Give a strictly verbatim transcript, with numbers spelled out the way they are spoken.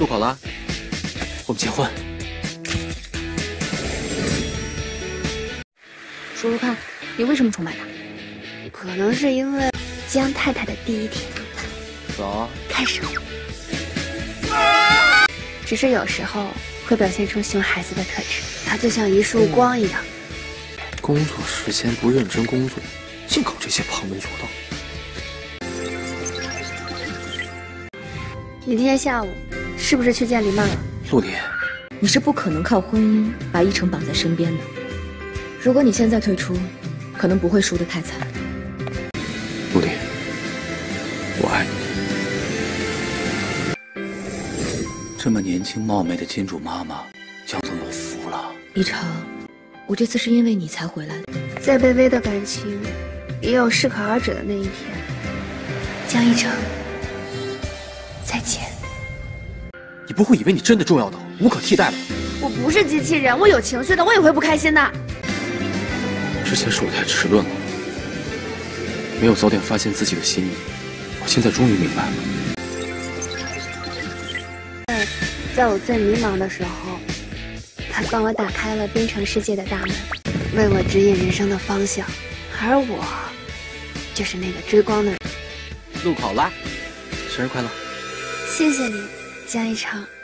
路口了，我们结婚。 说说看，你为什么崇拜他？ 可能是因为江太太的第一天。 走， 开始。只是有时候会表现出熊孩子的特质，他就像一束光一样。 工作时间不认真工作，净搞这些旁门左道。 你今天下午是不是去见李曼了？ 陆离， 你是不可能靠婚姻把一成绑在身边的。如果你现在退出，可能不会输得太惨。 陆离，我爱你。 这么年轻貌美的金主妈妈，江总有福了。 一成，我这次是因为你才回来的。 再卑微的感情，也有适可而止的那一天。江一成，再见。 你不会以为你真的重要到无可替代了？ 我不是机器人，我有情绪的，我也会不开心的。 之前是我太迟钝了，没有早点发现自己的心意。我现在终于明白了。 在我最迷茫的时候，他帮我打开了边城世界的大门，为我指引人生的方向，而我就是那个追光的人。 路口了，生日快乐！ 谢谢你，江一成。